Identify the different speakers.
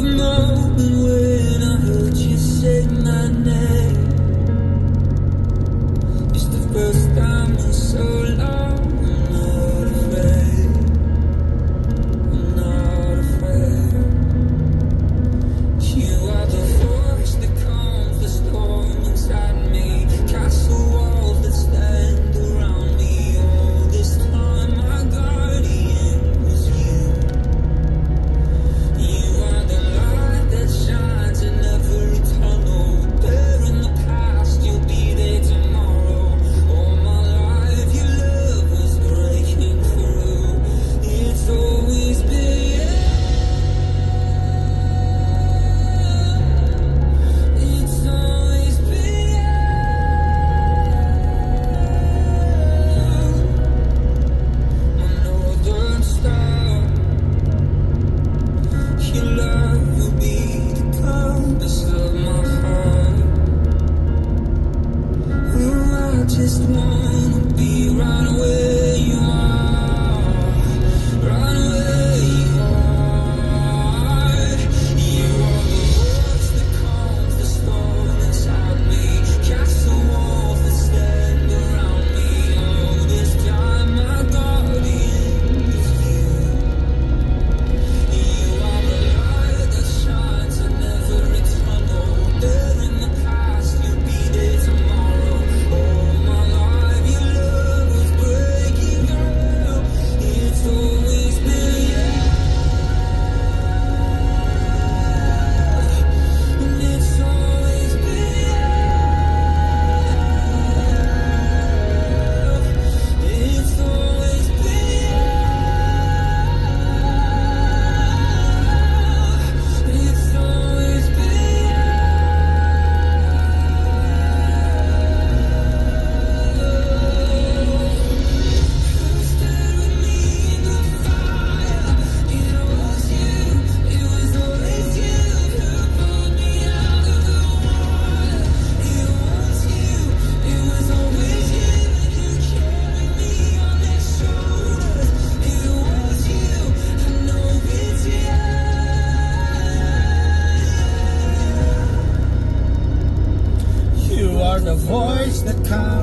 Speaker 1: the moment when I heard you say my name. It's the first time in so long. I'm not afraid. I'm not afraid. You are the voice that calms the storm inside me. Castle walls that stand around me. All this time my guardian was you. You are the light that shines in every tunnel. There in the past, you'll be there tomorrow. All my life your love was breaking through. It's always been you. It's always been you. My northern star. Your love will be the compass of my heart. Oh, I just wanna be right where you are, right where you are. You are the voice that calms the storm inside me. Castle walls that stand around me. All this time my guardian is you. You are the light that shines in every tunnel. There in the past, you'll be there tomorrow. All my life, your love was breaking through. It's always been you. And it's always been you. It's always been you. It's always been you. Stay with me in the fire. It was you. It was always you who pulled me out of the water. It was you. It was always you who carried me on his shoulders. It was you. I know it's you. You are the voice that comes